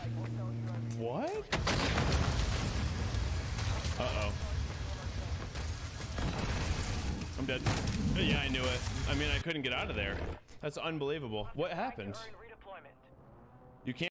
What? Uh-oh. I'm dead. Yeah, I knew it. I mean, I couldn't get out of there. That's unbelievable. What happened? You can't